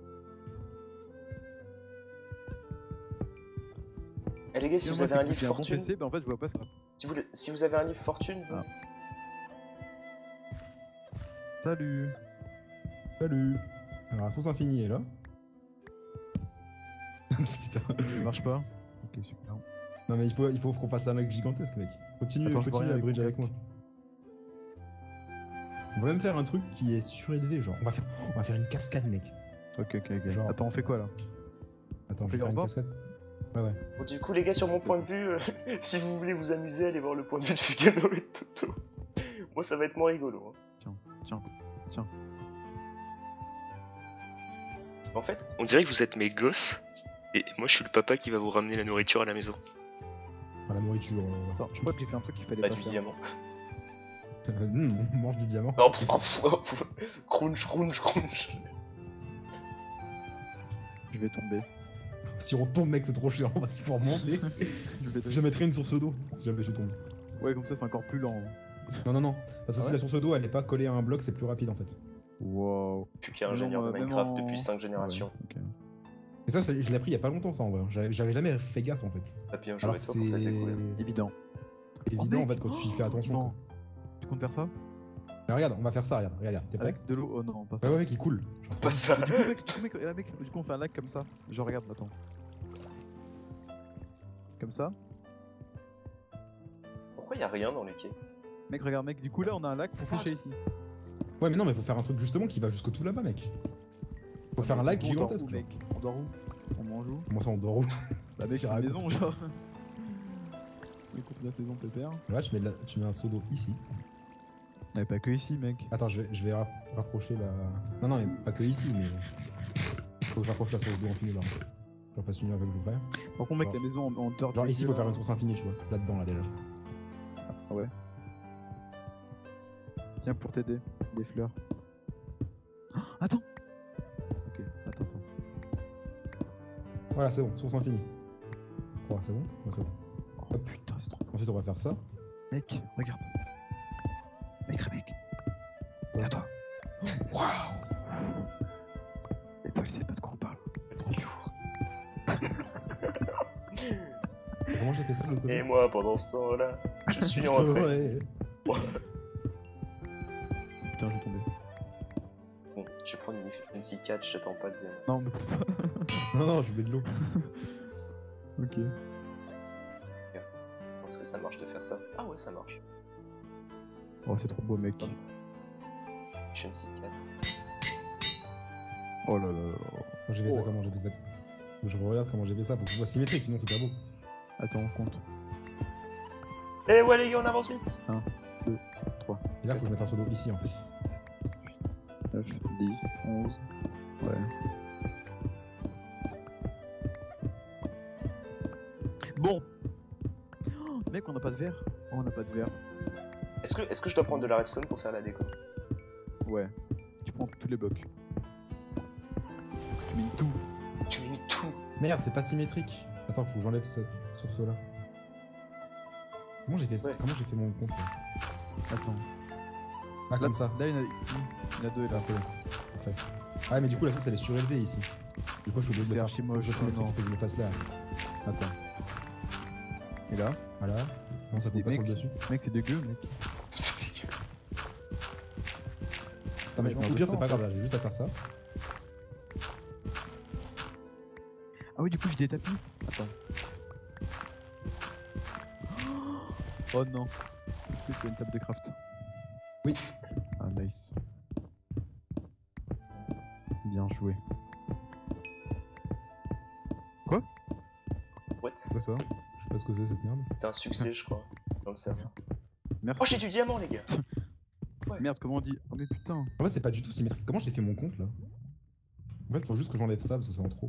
Speaker 8: Eh les gars, si
Speaker 9: Tiens,
Speaker 8: vous
Speaker 9: moi,
Speaker 8: avez un
Speaker 9: c'est que
Speaker 8: livre
Speaker 9: j'ai bon
Speaker 8: fortune,
Speaker 9: P C, bah en fait, je vois pas ça.
Speaker 8: si vous, si vous avez un livre fortune,
Speaker 9: Ah. Salut.
Speaker 7: Salut. Alors, la source infinie est là. Putain.
Speaker 9: Ça marche pas. Ok, super.
Speaker 7: Non, mais il faut, il faut qu'on fasse un lac gigantesque, mec. Continue,
Speaker 9: Attends, je vois
Speaker 7: continue
Speaker 9: rien
Speaker 7: la bridge
Speaker 9: avec
Speaker 7: avec
Speaker 9: mon
Speaker 7: moi. On va même faire un truc qui est surélevé, genre. On va faire, on va faire une cascade, mec.
Speaker 9: Ok, ok, ok.
Speaker 7: Genre-
Speaker 9: Attends, on fait quoi là?
Speaker 7: Attends,
Speaker 9: On
Speaker 7: on
Speaker 9: fait
Speaker 7: va faire
Speaker 9: le
Speaker 7: une
Speaker 9: rebord
Speaker 7: cascade. Ouais, ouais.
Speaker 8: bon, du coup les gars, sur mon point de vue, euh, si vous voulez vous amuser, allez voir le point de vue de Fugano et de Toto. Moi, ça va être moins rigolo. Hein.
Speaker 9: Tiens, tiens, tiens.
Speaker 8: En fait, on dirait que vous êtes mes gosses, et moi je suis le papa qui va vous ramener la nourriture à la maison.
Speaker 7: Enfin, la nourriture. Euh...
Speaker 9: Attends, je crois que j'ai fait un truc qu'il fallait
Speaker 8: Bah,
Speaker 9: pas
Speaker 8: du
Speaker 9: faire.
Speaker 8: diamant.
Speaker 7: hum, on mange du diamant.
Speaker 8: Oh, pff, oh, pff, oh, pff. Crunch, crunch, crunch.
Speaker 9: Je vais tomber.
Speaker 7: Si on tombe, mec, c'est trop chiant parce qu'il faut remonter.
Speaker 9: Je vais
Speaker 7: Je mettrai une source d'eau si jamais je tombe.
Speaker 9: Ouais, comme ça, c'est encore plus lent.
Speaker 7: Non, non, non. Parce que
Speaker 9: Ah
Speaker 7: si
Speaker 9: ouais
Speaker 7: la source d'eau elle est pas collée à un bloc, c'est plus rapide en fait.
Speaker 9: Wow.
Speaker 8: Plus qu'un
Speaker 9: Non,
Speaker 8: ingénieur de
Speaker 9: euh, même
Speaker 8: Minecraft
Speaker 9: en-
Speaker 8: depuis cinq générations.
Speaker 9: Ouais, ok.
Speaker 7: Et ça, c'est- je l'ai appris il y a pas longtemps, ça en vrai. J'avais j'avais jamais fait gaffe en fait.
Speaker 8: Pas bien joué
Speaker 7: Alors
Speaker 8: à
Speaker 7: que
Speaker 8: toi pour cette
Speaker 7: c'est
Speaker 8: découverte.
Speaker 9: Évident.
Speaker 7: évident
Speaker 9: Oh,
Speaker 7: en
Speaker 9: mec.
Speaker 7: fait quand tu y fais attention.
Speaker 9: Non.
Speaker 7: quoi.
Speaker 9: Tu comptes faire ça?
Speaker 7: Mais regarde, on va faire ça, regarde, regarde. T'es prêt?
Speaker 9: Avec de l'eau? Oh non, pas ça.
Speaker 7: Ouais, ouais, ouais, qui coule. Genre,
Speaker 8: Pas ça.
Speaker 9: Du coup, mec, du coup, mec, regarde, mec, du coup, on fait un lac comme ça. Je regarde, attends. Comme ça.
Speaker 8: Pourquoi y a rien dans les quais?
Speaker 9: Mec, regarde, mec, du coup, là, on a un lac pour pêcher ici.
Speaker 7: Ouais, mais non, mais faut faire un truc justement qui va jusqu'au tout là-bas, mec. Faut faire un lac
Speaker 9: On dort
Speaker 7: gigantesque.
Speaker 9: où,
Speaker 7: genre.
Speaker 9: mec? On dort où? On mange où?
Speaker 7: Comment ça, on dort où?
Speaker 9: Bah, mec,
Speaker 7: Tu
Speaker 9: c'est une
Speaker 7: racontes.
Speaker 9: maison, genre. Écoute la saison, pépère.
Speaker 7: Là, tu mets, de la- tu mets un seau d'eau ici.
Speaker 9: Mais pas que ici, mec.
Speaker 7: Attends, je vais, je vais rap- rapprocher la. Non, non, mais pas que ici, mais. Faut que je rapproche la source d'eau infinie là. J'en fasse une avec le frère.
Speaker 9: Par contre, mec,
Speaker 7: Genre-
Speaker 9: la maison en, en dehors
Speaker 7: Genre
Speaker 9: du
Speaker 7: ici,
Speaker 9: milieu,
Speaker 7: faut faire
Speaker 9: là.
Speaker 7: une source infinie, tu vois. Là-dedans, là déjà.
Speaker 9: Ah ouais. Tiens, pour t'aider, des fleurs. Attends. Ok, attends, attends.
Speaker 7: Voilà, c'est bon, source infinie. trois, c'est bon? Ouais, c'est bon.
Speaker 9: Oh putain, c'est trop.
Speaker 7: Ensuite, on va faire ça.
Speaker 9: Mec, regarde. Mec, mec.
Speaker 7: Ouais.
Speaker 9: À toi.
Speaker 7: Waouh!
Speaker 9: Et toi, il sait pas de quoi on parle. Trop lourd.
Speaker 7: Comment j'ai fait ça de l'autre côté?
Speaker 8: Et moi, pendant ce temps-là, je suis en retrait.
Speaker 7: Ouais.
Speaker 9: Putain, je vais tomber.
Speaker 8: Bon, je vais prendre une, une C quatre, je t'attends pas de diamant.
Speaker 9: Non, mais c'est pas.
Speaker 7: Non, non, je mets de l'eau.
Speaker 9: Ok.
Speaker 8: Est-ce que ça marche de faire ça? Ah ouais, ça marche.
Speaker 9: Oh, c'est trop beau, mec.
Speaker 8: Je suis une C quatre.
Speaker 9: Oh là là là.
Speaker 7: Quand j'ai fait ça,
Speaker 8: Oh.
Speaker 7: comment j'ai fait ça? Faut que je regarde comment j'ai fait ça, faut que ce soit symétrique, sinon c'est pas beau.
Speaker 9: Attends, on compte.
Speaker 8: Eh ouais les gars, on avance vite.
Speaker 9: trois,
Speaker 7: Et là, faut que je mette un solo ici en fait.
Speaker 9: neuf, dix, onze. Ouais. Bon. Oh, mec, on n'a pas de verre. Oh, on n'a pas de verre.
Speaker 8: Est-ce que, est-ce que je dois prendre de la redstone pour faire la déco?
Speaker 9: Ouais. Tu prends tous les blocs. Tu mets tout.
Speaker 8: Tu mets tout.
Speaker 7: Merde, c'est pas symétrique. Attends, faut que j'enlève ce source là. Comment j'ai fait ça?
Speaker 8: Ouais.
Speaker 7: Comment j'ai fait mon compte là?
Speaker 9: Attends.
Speaker 7: Ah,
Speaker 9: Là,
Speaker 7: comme ça.
Speaker 9: Là, il y en a, il y en a deux et là.
Speaker 7: Ah, c'est bon. Parfait. Ah, mais du coup, la source elle est surélevée ici. Du coup, je suis obligé de
Speaker 9: C'est
Speaker 7: le faire.
Speaker 9: archi moche,
Speaker 7: Je suis
Speaker 9: non.
Speaker 7: faut que je le fasse là.
Speaker 9: Attends. Et là?
Speaker 7: Voilà. Non, ça
Speaker 9: Des
Speaker 7: peut pas sur le
Speaker 9: mecs.
Speaker 7: dessus.
Speaker 9: Mec, c'est dégueu, mec.
Speaker 7: Non, mais
Speaker 9: je
Speaker 7: au
Speaker 9: m'en
Speaker 7: pire,
Speaker 9: veux
Speaker 7: c'est
Speaker 9: pas,
Speaker 7: pas
Speaker 9: en
Speaker 7: grave, là, j'ai juste à faire ça.
Speaker 9: Ah oui, du coup, j'ai des tapis. Attends. Oh non. Est-ce que tu as une table de craft?
Speaker 7: Oui.
Speaker 9: Ah, nice. Bien joué.
Speaker 8: What?
Speaker 9: C'est quoi ça?
Speaker 7: Je sais pas ce que c'est cette merde.
Speaker 8: C'est un succès, je crois, dans le serveur.
Speaker 9: Merci.
Speaker 8: Oh, j'ai du diamant, les gars.
Speaker 9: Merde, comment on dit? Oh, mais putain.
Speaker 7: En fait, c'est pas du tout symétrique. Comment j'ai fait mon compte là? En fait, faut juste que j'enlève ça parce que c'est en trop.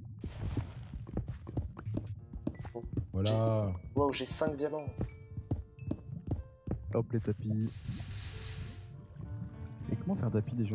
Speaker 7: Voilà.
Speaker 8: Wow, j'ai cinq diamants.
Speaker 9: Hop, les tapis. Et comment faire un tapis déjà?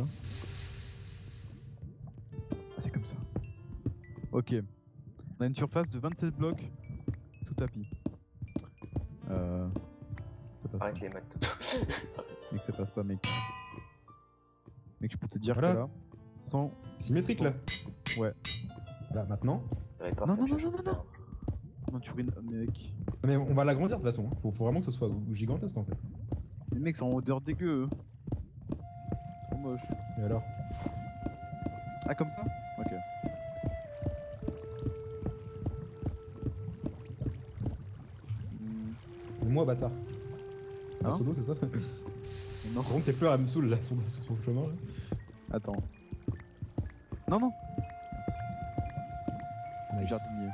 Speaker 9: Ah, c'est comme ça. Ok. On a une surface de vingt-sept blocs tout tapis. Euh. Ça passe
Speaker 8: Arrête
Speaker 9: pas.
Speaker 8: les maths, Toto.
Speaker 9: Mec, ça passe pas, mec. Mec, je peux te dire
Speaker 7: Voilà.
Speaker 9: que là, sans.
Speaker 7: Symétrique là.
Speaker 9: Ouais.
Speaker 7: Là, maintenant.
Speaker 8: Répare
Speaker 9: Non,
Speaker 8: sa
Speaker 9: non, non,
Speaker 8: pioche
Speaker 9: non,
Speaker 8: de
Speaker 9: non, non.
Speaker 8: merde.
Speaker 9: Non, tu ruines. Mec.
Speaker 7: Mais on va l'agrandir de toute façon. Hein. Faut, faut vraiment que ce soit gigantesque en fait.
Speaker 9: Les mecs sont en odeur dégueu. eux. Trop moche.
Speaker 7: Et alors?
Speaker 9: Ah, comme ça? Ok. Hmm,
Speaker 7: Et moi, bâtard.
Speaker 9: Hein?
Speaker 7: Un pseudo, c'est ça?
Speaker 9: Non.
Speaker 7: Par contre, tes fleurs elles me saoulent là sur, sur son chemin là.
Speaker 9: Attends. Non, non.
Speaker 7: Nice.
Speaker 9: Jardinier.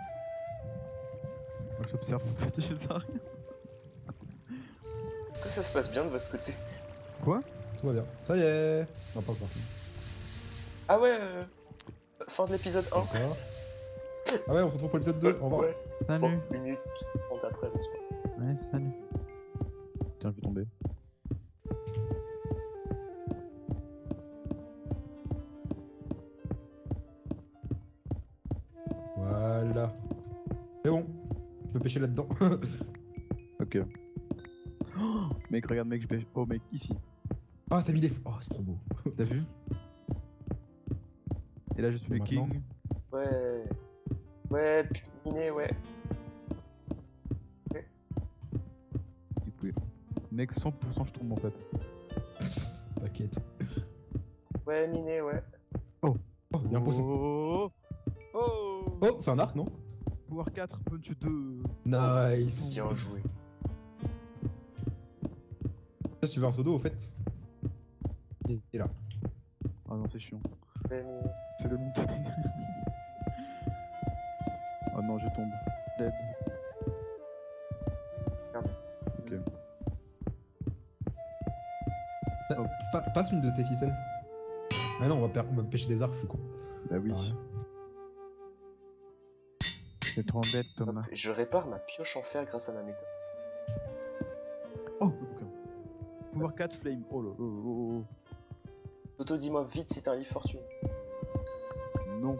Speaker 9: Moi, j'observe en fait, je sais rien.
Speaker 8: Est-ce que ça se passe bien de votre côté?
Speaker 9: Quoi?
Speaker 7: Tout va bien. Ça y est. Non, pas encore.
Speaker 8: Ah ouais, euh... fin de l'épisode un.
Speaker 7: Encore. Ah ouais, on se retrouve pour l'épisode deux. Au revoir.
Speaker 8: Ouais.
Speaker 9: Salut.
Speaker 8: Bon, minute trente après, on se voit.
Speaker 9: Ouais, salut. Putain, je vais tomber.
Speaker 7: Voilà. C'est bon. Je peux pêcher là-dedans.
Speaker 9: Ok. Oh, mec, regarde, mec, je pêche. Oh, mec, ici.
Speaker 7: Ah, t'as mis les. Oh, c'est trop beau.
Speaker 9: T'as vu? Et là, je suis le
Speaker 7: Maintenant.
Speaker 9: king.
Speaker 8: Ouais. Ouais, puis miné, ouais.
Speaker 9: Du coup, mec, cent pour cent je tombe en fait.
Speaker 7: T'inquiète.
Speaker 8: Ouais, miné, ouais.
Speaker 7: Oh, bien posé.
Speaker 9: Oh, oh,
Speaker 7: Oh, c'est un arc, non?
Speaker 9: Power quatre, punch deux.
Speaker 7: Nice.
Speaker 8: Bien joué.
Speaker 7: Si tu veux un pseudo, au fait. Et, et là.
Speaker 9: Ah non, c'est chiant.
Speaker 8: Ouais, miné.
Speaker 9: Fais-le monter. Oh non, je tombe. Dead.
Speaker 8: Merde.
Speaker 9: Ok.
Speaker 7: Pa- pa- passe une de tes ficelles. Ah non, on va, per- on va pêcher des arcs, je suis con.
Speaker 9: Bah oui.
Speaker 7: Ah ouais.
Speaker 9: C'est trop bête, Thomas.
Speaker 8: Hop, je répare ma pioche en fer grâce à ma méthode.
Speaker 9: Oh, le bouquin. Power quatre, flame. Oh là là là là.
Speaker 8: Toto, dis-moi vite si t'as un livre fortune.
Speaker 9: Non.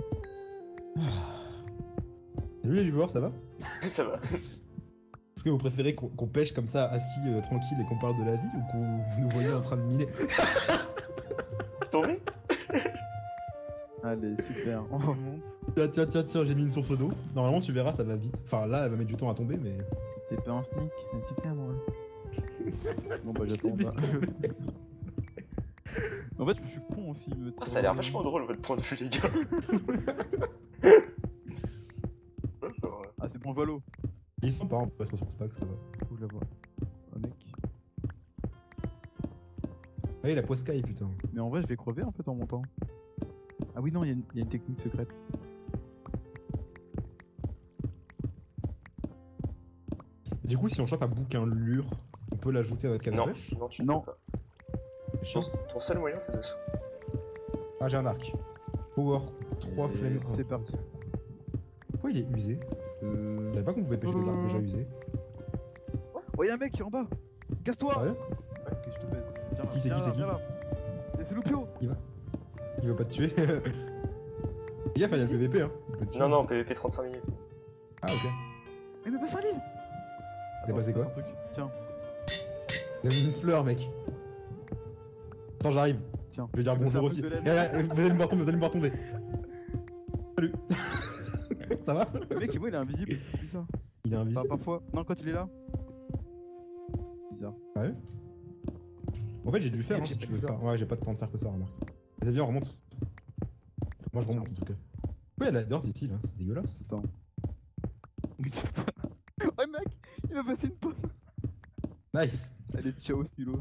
Speaker 7: Salut les viewers, ça va?
Speaker 8: Ça va.
Speaker 7: Est-ce que vous préférez qu'on qu'on pêche comme ça, assis, euh, tranquille, et qu'on parle de la vie, ou qu'on vous nous voyez en train de miner?
Speaker 8: Tombé?
Speaker 9: Allez, super, on remonte.
Speaker 7: Tiens, tiens, tiens, tiens, j'ai mis une source d'eau. Normalement, tu verras, ça va vite. Enfin, là, elle va mettre du temps à tomber, mais...
Speaker 9: T'es pas un sneak, c'est super, moi. Bon, bah, j'attends pas. En fait, je suis con aussi. Me
Speaker 8: Ah, ça a l'air vachement drôle votre point de vue, les gars.
Speaker 9: Ah, c'est bon, Valo.
Speaker 7: Ils sont pas en passe sur source pack, ça va.
Speaker 9: Faut que je la vois. Oh, mec.
Speaker 7: Allez, la poiscaille, putain.
Speaker 9: Mais en vrai, je vais crever en fait en montant. Ah oui, non, il y, a une- il y a une technique secrète.
Speaker 7: Du coup, si on chope un bouquin lure, on peut l'ajouter à notre canne à
Speaker 8: Non,
Speaker 7: pêche?
Speaker 8: non, tu ne
Speaker 9: Non.
Speaker 8: peux pas.
Speaker 7: Chiant.
Speaker 8: Ton, ton seul moyen, c'est dessous.
Speaker 7: Ah, j'ai un arc. Power trois
Speaker 9: Et
Speaker 7: flemmes.
Speaker 9: C'est parti.
Speaker 7: Pourquoi il est usé? Je
Speaker 9: Euh...
Speaker 7: savais pas qu'on pouvait pêcher des arcs déjà usés.
Speaker 9: Oh, y'a un mec qui est en bas. Casse-toi.
Speaker 7: Sérieux?
Speaker 9: Ok, je te baise. Viens là,
Speaker 7: Qui c'est,
Speaker 9: viens
Speaker 7: qui
Speaker 9: là,
Speaker 7: c'est,
Speaker 9: viens là. Et c'est Loupio.
Speaker 7: Il va. Il veut pas te tuer. Fais gaffe, il y a le P V P, hein. Il peut te tuer.
Speaker 8: Non, non, P V P trente-cinq minutes.
Speaker 7: Ah, ok.
Speaker 9: Mais mais passe un livre.
Speaker 7: T'as passé quoi?
Speaker 9: passe un truc. Tiens,
Speaker 7: Il a mis une fleur, mec. Attends, j'arrive.
Speaker 9: tiens.
Speaker 7: Je vais dire
Speaker 9: Tu veux
Speaker 7: bonjour
Speaker 9: faire
Speaker 7: aussi.
Speaker 9: un
Speaker 7: Eh,
Speaker 9: truc de laine
Speaker 7: eh, Vous allez me voir tomber, vous allez me voir tomber. Salut. Ça va?
Speaker 9: Le mec, moi, il est invisible, c'est trop bizarre.
Speaker 7: Il est
Speaker 9: Enfin,
Speaker 7: invisible.
Speaker 9: parfois. Non, quand il est là. Bizarre.
Speaker 7: Ah ouais? En fait, j'ai dû le faire, hein,
Speaker 9: J'ai
Speaker 7: si
Speaker 9: pas
Speaker 7: tu
Speaker 9: dû
Speaker 7: veux
Speaker 9: le
Speaker 7: ça. Ouais, j'ai pas de temps de faire que ça, remarque. Vas-y, viens, on remonte. Moi, je remonte en tout cas. Pourquoi il y a de la dirt ici, là? C'est dégueulasse.
Speaker 9: Attends. Oh mec, il m'a passé une pomme.
Speaker 7: Nice.
Speaker 9: Allez, ciao Snulos.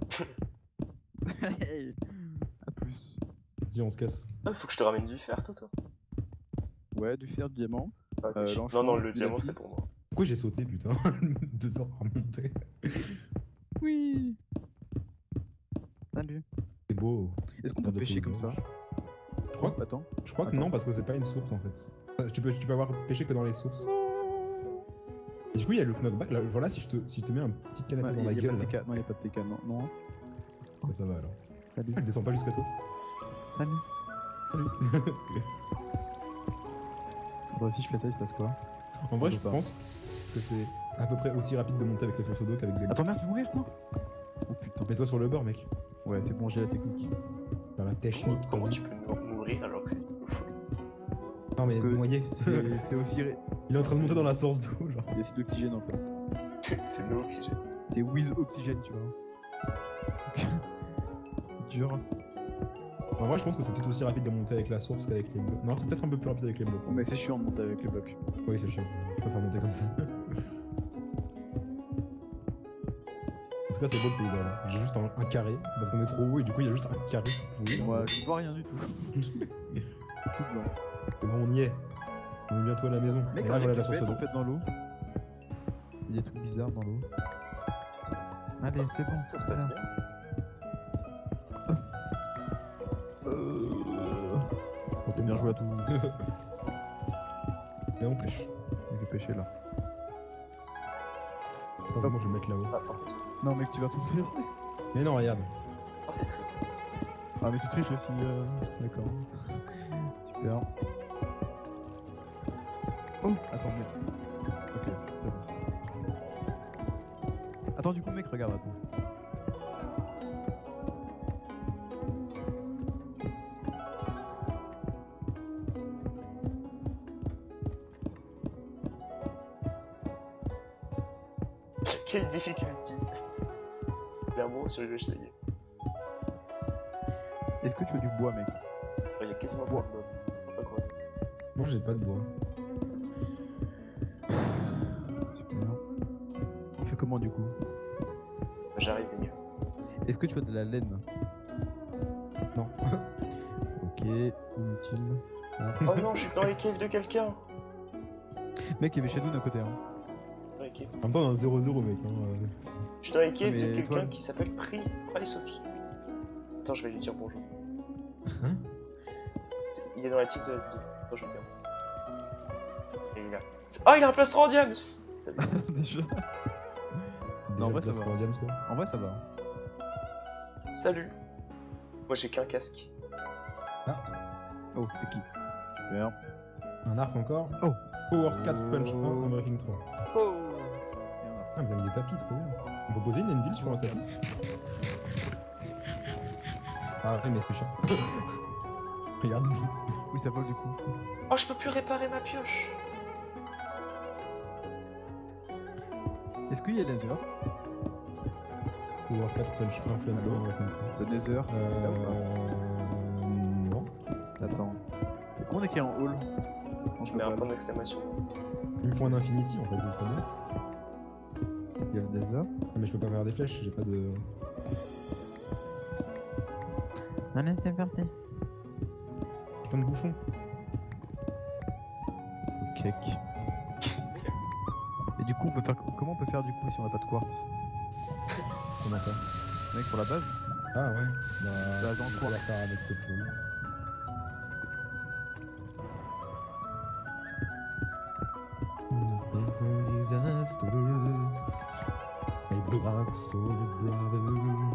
Speaker 9: Hey. A plus.
Speaker 7: Dis, on se casse.
Speaker 8: Ah, faut que je te ramène du fer, Toto.
Speaker 9: Ouais, du fer, du diamant.
Speaker 8: Ah, t'es
Speaker 9: Euh,
Speaker 8: chiant.
Speaker 9: l'enchant,
Speaker 8: non, non, le
Speaker 9: du
Speaker 8: diamant,
Speaker 9: lapis.
Speaker 8: c'est pour moi.
Speaker 7: Pourquoi j'ai sauté, putain? Deux heures à remonter.
Speaker 9: Oui. Salut.
Speaker 7: C'est beau.
Speaker 9: Est-ce qu'on
Speaker 7: Faire
Speaker 9: peut
Speaker 7: de
Speaker 9: pêcher comme
Speaker 7: paysage.
Speaker 9: ça?
Speaker 7: Je crois que,
Speaker 9: Attends.
Speaker 7: je crois que
Speaker 9: Attends.
Speaker 7: non, parce que c'est pas une source en fait. Euh, Tu peux, tu peux avoir pêché que dans les sources. Et du coup, il y a le knockback. Là, genre là, si je te, si je te mets un petit canapé
Speaker 9: Ouais,
Speaker 7: dans
Speaker 9: y a-
Speaker 7: la
Speaker 9: y a
Speaker 7: gueule,
Speaker 9: pas de
Speaker 7: là,
Speaker 9: T K. Non, y'a pas de T K. Non, non.
Speaker 7: bah, ça va alors.
Speaker 9: Salut.
Speaker 7: Ah, elle descend pas jusqu'à toi.
Speaker 9: Salut.
Speaker 7: Salut.
Speaker 9: Attends, si je fais ça, il se passe quoi?
Speaker 7: En vrai,
Speaker 9: Je
Speaker 7: je
Speaker 9: sais pas.
Speaker 7: pense que c'est à peu près aussi rapide de monter avec les sources d'eau qu'avec des.
Speaker 9: Attends, merde, tu vas mourir, non? Oh putain.
Speaker 7: Mets-toi sur le bord, mec.
Speaker 9: Ouais, c'est bon, j'ai la technique.
Speaker 7: Dans la technique.
Speaker 8: Comment tu peux mou- mourir alors que c'est fou?
Speaker 7: Non, mais
Speaker 9: Parce que
Speaker 7: noyé.
Speaker 9: c'est c'est aussi. ré-
Speaker 7: Il est en train de monter dans la source d'eau, genre.
Speaker 9: Il y a aussi de l'oxygène en fait.
Speaker 8: C'est no oxygène.
Speaker 9: C'est with oxygène, tu vois. Dur.
Speaker 7: En vrai, je pense que c'est tout aussi rapide de monter avec la source qu'avec les blocs. Non, c'est peut-être un peu plus rapide avec les blocs.
Speaker 9: Mais c'est chiant de monter avec les blocs.
Speaker 7: Oui, c'est chiant. Je préfère monter comme ça. En tout cas, c'est beau le paysage. Là. J'ai juste un, un carré parce qu'on est trop haut et du coup, il y a juste un carré pourri.
Speaker 9: Moi, je vois rien du tout. Tout blanc.
Speaker 7: C'est bon, on y est. On est bientôt à la maison.
Speaker 9: Mec,
Speaker 7: et là,
Speaker 9: avec
Speaker 7: voilà
Speaker 9: du
Speaker 7: la source
Speaker 9: bête,
Speaker 7: d'eau.
Speaker 9: en fait dans l'eau. Il y a des trucs bizarres dans l'eau. Allez, c'est bon.
Speaker 8: Ça se passe
Speaker 9: Voilà.
Speaker 8: bien.
Speaker 9: Euh...
Speaker 7: Ok,
Speaker 9: Bien joué à tout.
Speaker 7: Et on pêche.
Speaker 9: Avec le péché là.
Speaker 7: Attends, comment je vais me mettre là-haut.
Speaker 8: Ah, par contre.
Speaker 9: Non, mec, tu vas tomber.
Speaker 7: Mais non, regarde.
Speaker 8: Oh, c'est triste.
Speaker 9: Ah, mais tu triches aussi. Euh... D'accord. Super. Oh, attends, mec. Ok, c'est bon. Attends, du coup, mec, regarde, attends.
Speaker 8: Quelle difficulté. Clairement, sur le jeu, je sais.
Speaker 9: Est-ce que tu veux du bois, mec?
Speaker 8: Il y a quasiment pas de bob. Faut pas croiser.
Speaker 7: Moi, j'ai pas de bois.
Speaker 9: Super. Il fait comment, du coup?
Speaker 8: J'arrive mieux.
Speaker 9: Est-ce que tu as de la laine?
Speaker 7: Non.
Speaker 9: Ok, inutile.
Speaker 8: Oh non, je suis dans les caves de quelqu'un.
Speaker 9: Mec, il y avait Shadow d'un côté, hein.
Speaker 8: Dans les caves.
Speaker 7: En même temps, on a un zéro zéro, mec. Hein. euh.
Speaker 8: Je suis dans les caves
Speaker 9: Mais
Speaker 8: de quelqu'un
Speaker 9: toi-
Speaker 8: qui s'appelle Pri... Price of... Attends, je vais lui dire bonjour.
Speaker 7: Hein?
Speaker 8: Il est dans la team de S deux. Attends, je vais le dire. Et il est là. Oh, il a un plastron en diams. Salut.
Speaker 9: Déjà.
Speaker 7: Déjà,
Speaker 9: Non, en vrai,
Speaker 7: place
Speaker 9: ça va.
Speaker 7: pour un diams, quoi.
Speaker 9: En vrai, ça va.
Speaker 8: Salut. Moi j'ai qu'un casque.
Speaker 9: Oh, c'est qui? Super.
Speaker 7: Un arc encore.
Speaker 9: Oh.
Speaker 7: Power quatre punch un, Unbreaking trois.
Speaker 8: Oh.
Speaker 7: Ah, bien des tapis, trop bien. On peut poser une Envil sur un tapis. Ah ouais, mais c'est chiant. Regarde.
Speaker 9: Oui, ça vole du coup.
Speaker 8: Oh, je peux plus réparer ma pioche.
Speaker 9: Est-ce qu'il y a Nether?
Speaker 7: Power quatre punch un, flame deux, Unbreaking trois.
Speaker 9: Le Nether?
Speaker 7: Euh... Non.
Speaker 9: Attends. Comment on est qu'il y a en hall? Non,
Speaker 8: Je
Speaker 9: peux
Speaker 8: mets un
Speaker 9: pas.
Speaker 8: point d'exclamation.
Speaker 7: Il me faut un Infinity en fait, c'est pas bien.
Speaker 9: Il y a le Nether.
Speaker 7: Ah, mais je peux pas faire des flèches, j'ai pas de.
Speaker 9: Un Nether parti.
Speaker 7: Putain de bouchon.
Speaker 9: Ok. Et du coup, on peut faire... comment on peut faire du coup si on n'a pas de quartz?
Speaker 7: Comment ça?
Speaker 9: Mec, pour la base?
Speaker 7: Ah ouais. Bah,
Speaker 9: Bah, dans
Speaker 7: je
Speaker 9: quoi?
Speaker 7: vais la faire avec Coplo. Disaster. My black soul brother.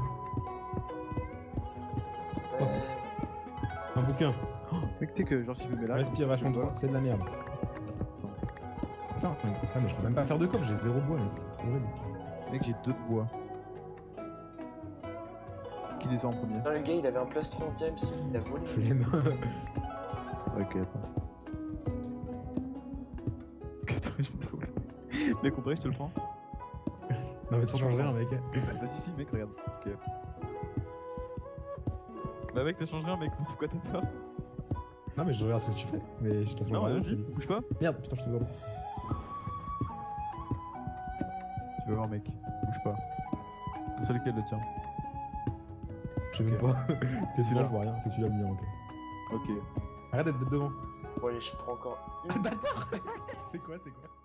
Speaker 8: Ouais.
Speaker 7: Un bouquin.
Speaker 9: Mec, tu sais que genre si je me mets là...
Speaker 7: Respiration de c'est de la merde. Putain, ah mais je peux même pas faire de coffre, j'ai zéro bois mec. Horrible.
Speaker 9: Mec, j'ai deux de bois. Qui les a en premier?
Speaker 8: Putain, le gars il avait un plastron diams, il a volé.
Speaker 7: Flemme.
Speaker 9: Ok, attends. Qu'est-ce que je me trouve? Mec, en vrai, je te le prends.
Speaker 7: Non mais ça change rien mec.
Speaker 9: Vas-y, si, mec, regarde. Ok. Bah, mec, ça change rien, mec. Pourquoi t'as peur?
Speaker 7: Non mais je regarde ce que tu fais. Mais je t'assure
Speaker 9: Non,
Speaker 7: rien.
Speaker 9: vas-y,
Speaker 7: c'est-
Speaker 9: bouge pas.
Speaker 7: Merde, putain je te vois.
Speaker 9: Tu vas voir, mec. Bouge pas. C'est lequel le tien?
Speaker 7: Je sais même
Speaker 9: Ok.
Speaker 7: pas. T'es celui-là, je vois rien. C'est celui-là le mien, ok.
Speaker 9: Ok.
Speaker 7: Arrête d'être devant.
Speaker 8: Bon allez, je prends encore une.
Speaker 7: Ah bâtard. C'est quoi, c'est quoi?